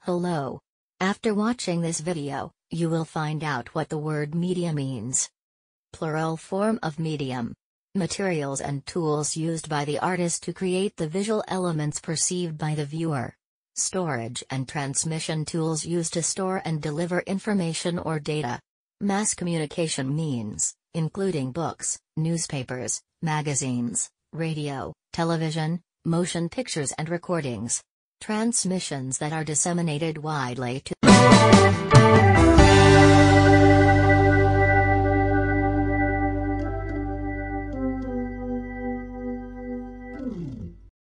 Hello. After watching this video, you will find out what the word media means. Plural form of medium. Materials and tools used by the artist to create the visual elements perceived by the viewer. Storage and transmission tools used to store and deliver information or data. Mass communication means, including books, newspapers, magazines, radio, television, motion pictures and recordings. Transmissions that are disseminated widely to